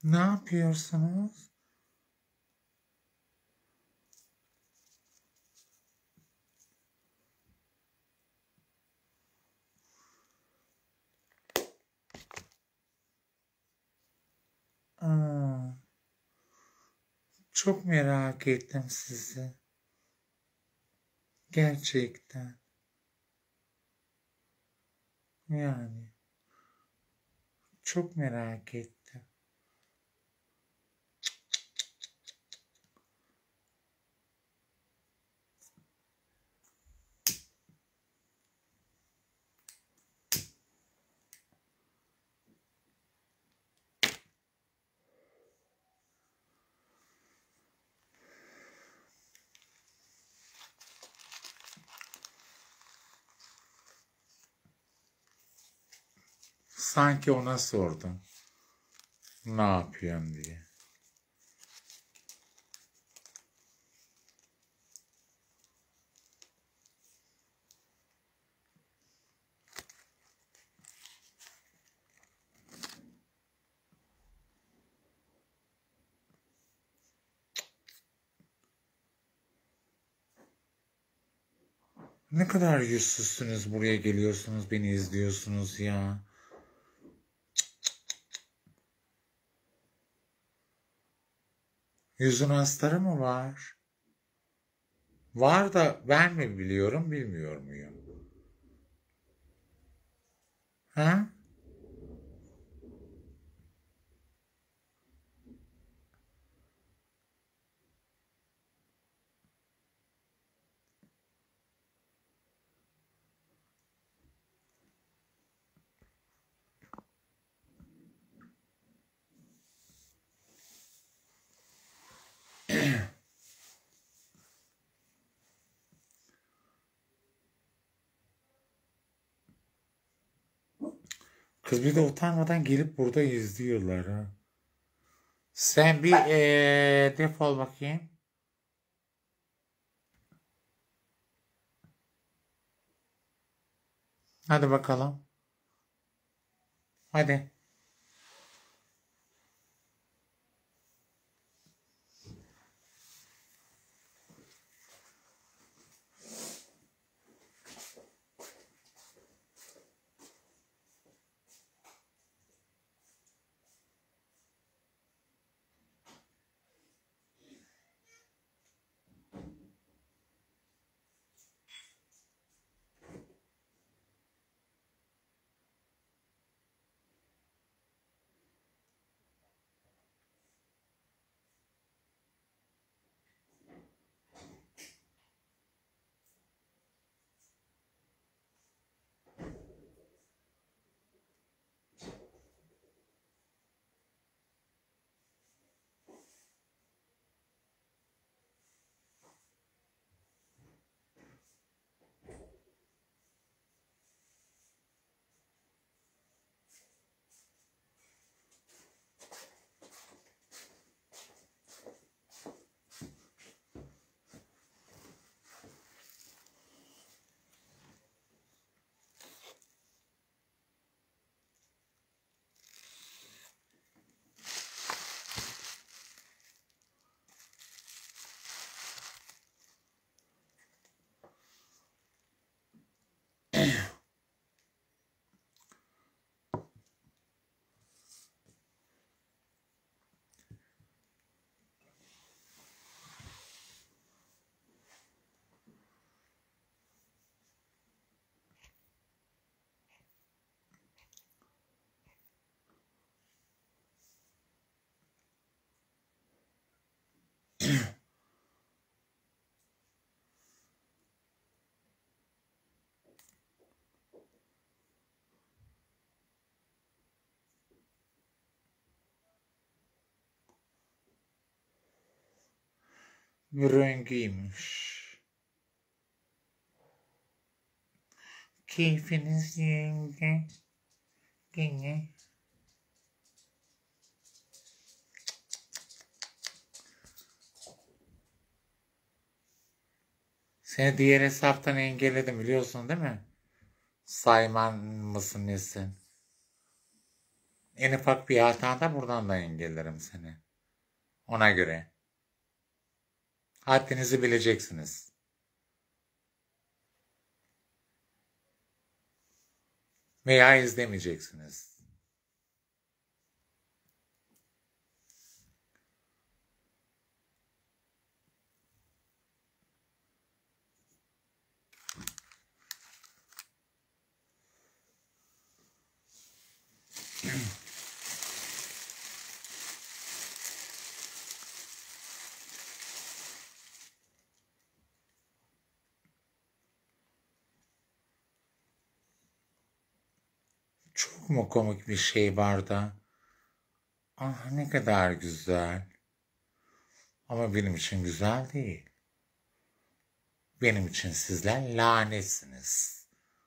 Ne yapıyorsunuz? Aa, çok merak ettim sizi. Gerçekten. Yani çok merak ettim. Sanki ona sordum. Ne yapıyorsun diye. Ne kadar yüzsüzsünüz, buraya geliyorsunuz, beni izliyorsunuz ya. Yüzün astarı mı var? Var da ben mi biliyorum, bilmiyor muyum? Ha? Kız bir de utanmadan gelip burada izliyorlar ha. Sen bir defol bakayım. Hadi bakalım. Hadi. Bir rengiymiş. Keyfiniz yerinde. Gene. Seni diğer hesaptan engelledim biliyorsun değil mi? Sayman mısın nesin? En ufak bir hatanda buradan da engellerim seni. Ona göre. Haddinizi bileceksiniz. Veya izlemeyeceksiniz. Çok mu komik bir şey var da? Ah ne kadar güzel. Ama benim için güzel değil. Benim için sizler lanetsiniz.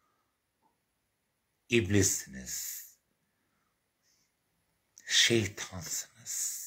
İblissiniz. Şeytansınız.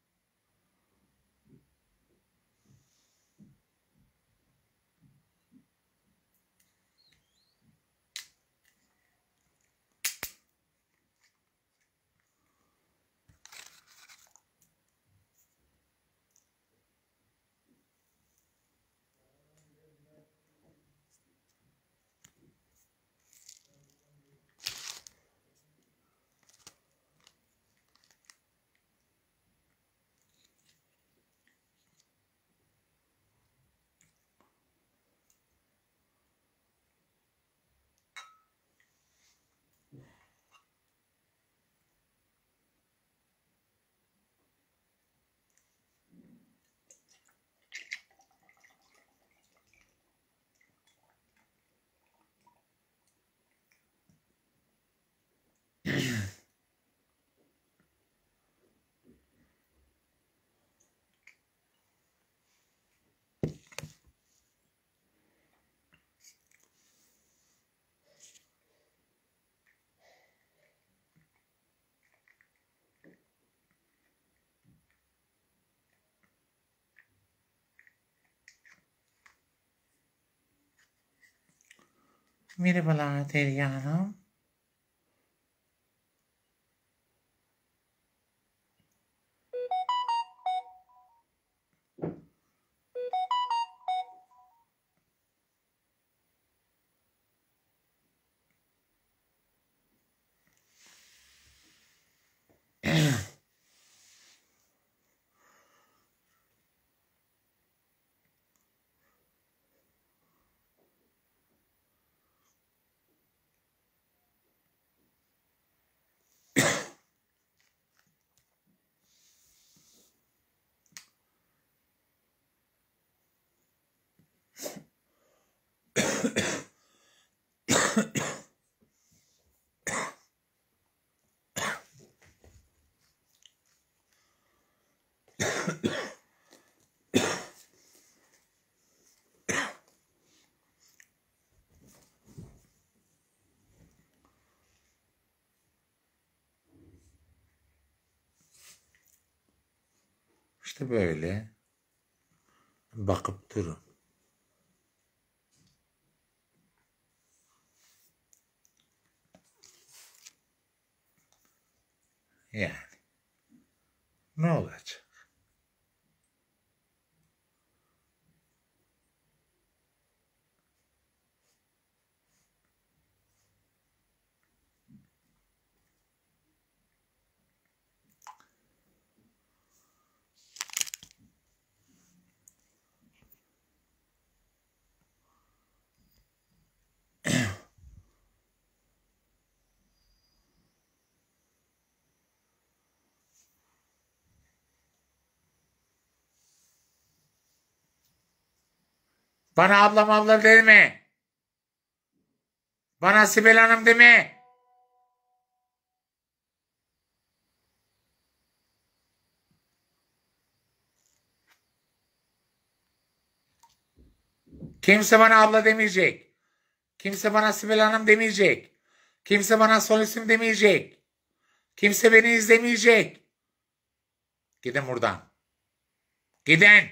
Merhabalar Derya Hanım. İşte böyle bakıp durun. Yani ne olacak? Bana ablam abla deme. Bana Sibel Hanım deme. Kimse bana abla demeyecek. Kimse bana Sibel Hanım demeyecek. Kimse bana soy isim demeyecek. Kimse beni izlemeyecek. Gidin buradan. Gidin.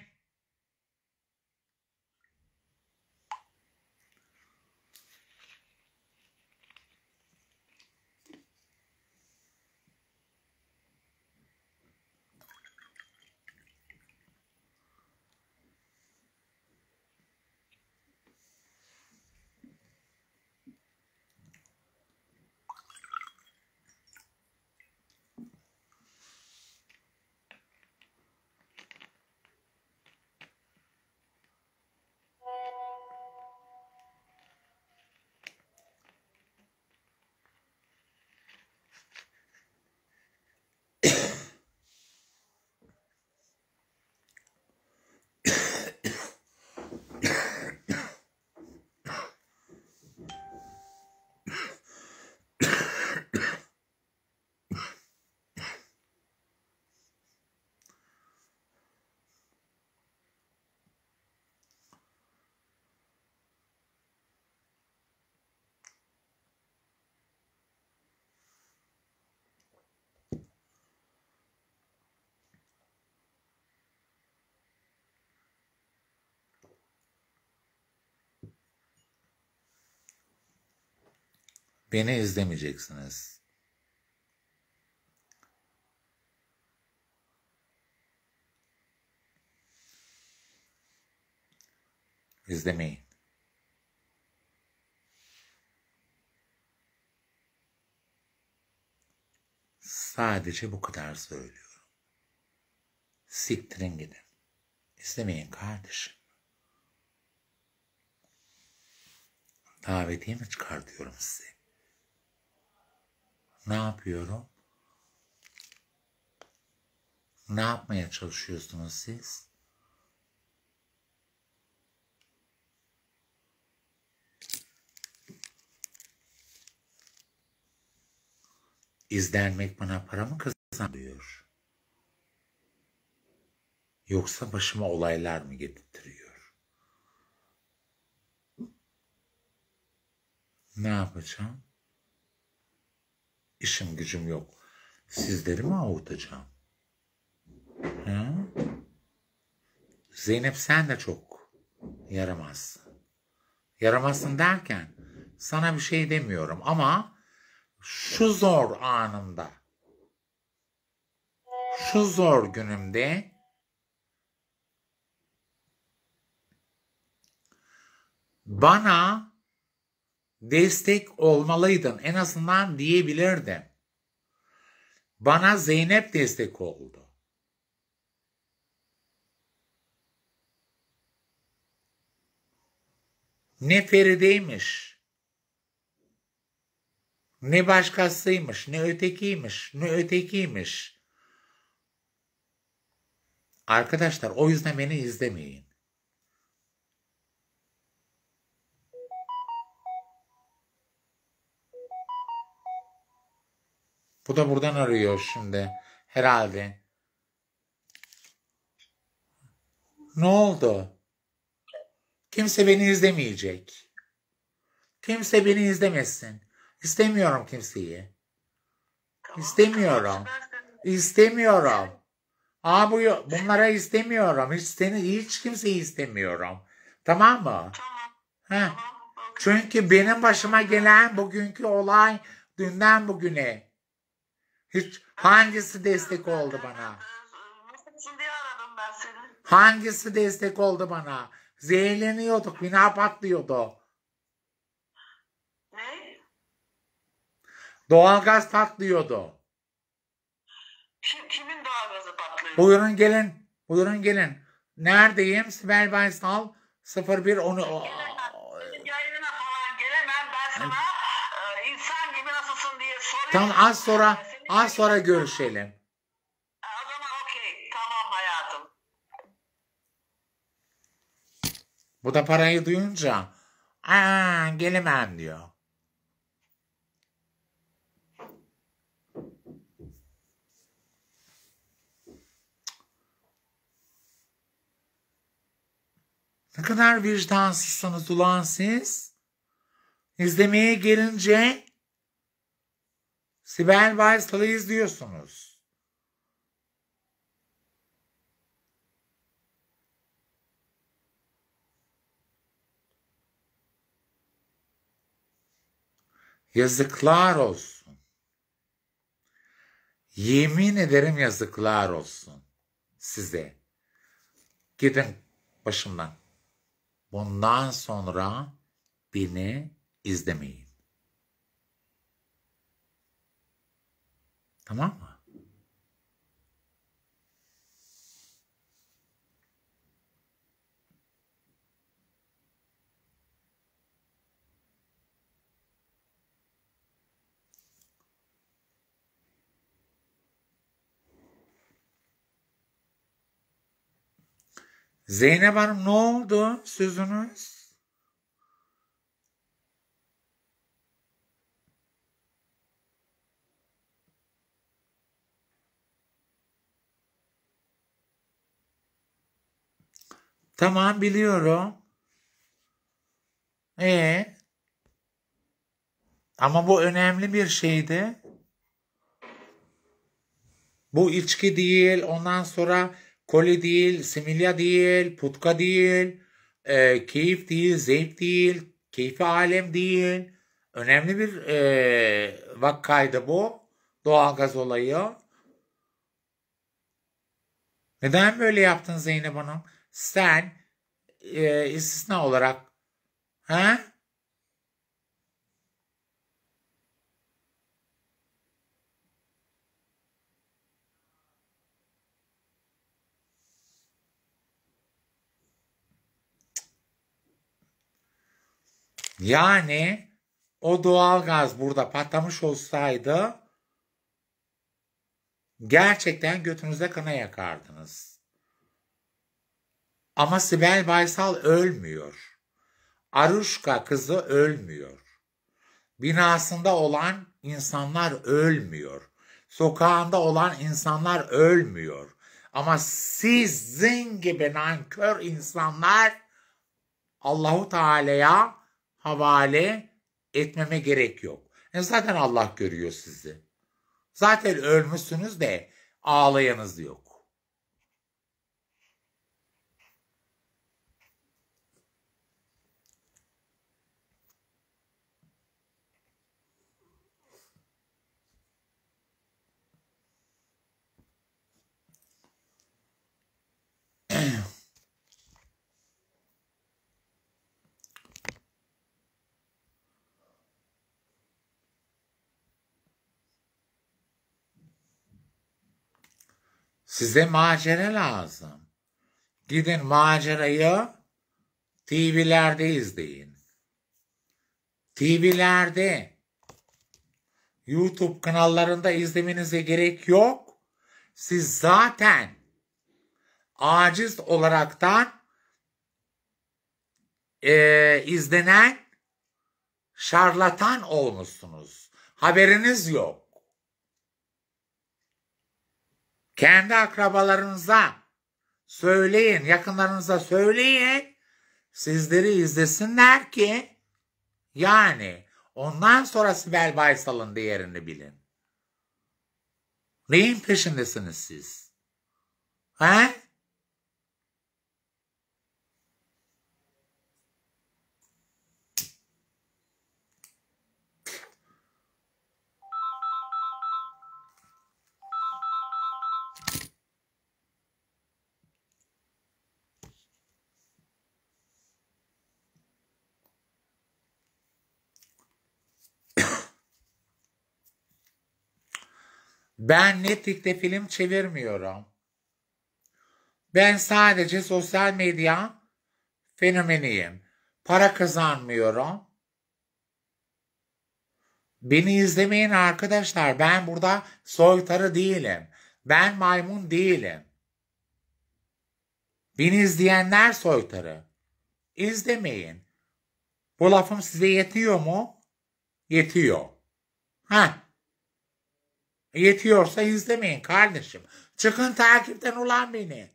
Beni izlemeyeceksiniz. İzlemeyin. Sadece bu kadar söylüyorum. Siktirin gidin. İzlemeyin kardeşim. Davetiye mi çıkartıyorum size? Ne yapıyorum? Ne yapmaya çalışıyorsunuz siz? İzlenmek bana para mı kazandırıyor? Yoksa başıma olaylar mı getirtiyor? Ne yapacağım? İşim gücüm yok. Sizleri mi avutacağım? Ha? Zeynep sen de çok yaramazsın. Yaramazsın derken sana bir şey demiyorum ama şu zor anımda, şu zor günümde bana destek olmalıydın en azından diyebilirdim. Bana Zeynep destek oldu. Ne Feride'ymiş, ne başkasıymış, ne ötekiymiş, ne ötekiymiş. Arkadaşlar o yüzden beni izlemeyin. Bu da buradan arıyor şimdi herhalde. Ne oldu? Kimse beni izlemeyecek. Kimse beni izlemesin. İstemiyorum kimseyi. İstemiyorum. İstemiyorum. Bunlara istemiyorum. Hiç kimseyi istemiyorum. Tamam mı? Heh. Çünkü benim başıma gelen bugünkü olay dünden bugüne. Hiç hangisi destek oldu bana? Hangisi destek oldu bana? Zehirleniyorduk, bina patlıyordu. Ne? Doğalgaz patlıyordu. Kimin doğalgazı patlıyor? Buyurun gelin, buyurun gelin. Neredeyim? Sibel Baysal 01 10. Yayına falan gelemem, ben sana insan gibi nasılsın diye soruyorum. Tamam az sonra görüşelim. O zaman okey, tamam hayatım. Bu da parayı duyunca gelemem diyor. Ne kadar vicdansızsınız ulan siz. İzlemeye gelince Sibel Baysal'ı izliyorsunuz. Yazıklar olsun. Yemin ederim yazıklar olsun size. Gidin başımdan. Bundan sonra beni izlemeyin. Tamam mı? Zeynep Hanım ne oldu sözünüz? Tamam biliyorum. Ama bu önemli bir şeydi. Bu içki değil, ondan sonra koli değil, similya değil, putka değil, keyif değil, zevk değil, keyfi alem değil, Önemli bir vakaydı bu. Doğalgaz olayı. Neden böyle yaptın Zeynep Hanım? Sen istisna olarak ha? Yani o doğalgaz burada patlamış olsaydı gerçekten götünüze kana yakardınız. Ama Sibel Baysal ölmüyor. Aruşka kızı ölmüyor. Binasında olan insanlar ölmüyor. Sokağında olan insanlar ölmüyor. Ama sizin gibi nankör insanlar Allahu Teala'ya havale etmeme gerek yok. Zaten Allah görüyor sizi. Zaten ölmüşsünüz de ağlayanız yok. Size macera lazım. Gidin macerayı TV'lerde izleyin. TV'lerde, YouTube kanallarında izlemenize gerek yok. Siz zaten aciz olaraktan izlenen şarlatan olmuşsunuz. Haberiniz yok. Kendi akrabalarınıza söyleyin, yakınlarınıza söyleyin. Sizleri izlesinler ki yani ondan sonra Sibel Baysal'ın değerini bilin. Neyin peşindesiniz siz? He? Ben Netflix'te film çevirmiyorum. Ben sadece sosyal medya fenomeniyim. Para kazanmıyorum. Beni izlemeyin arkadaşlar. Ben burada soytarı değilim. Ben maymun değilim. Beni izleyenler soytarı. İzlemeyin. Bu lafım size yetiyor mu? Yetiyor. Ha? Yetiyorsa izlemeyin kardeşim. Çıkın takipten ulan beni.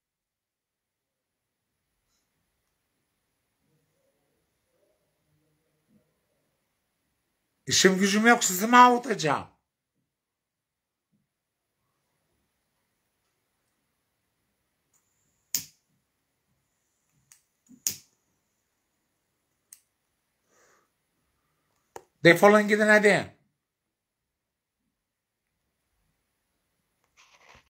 İşim gücüm yok, sizi mi avutacağım? Defolun gidin hadi.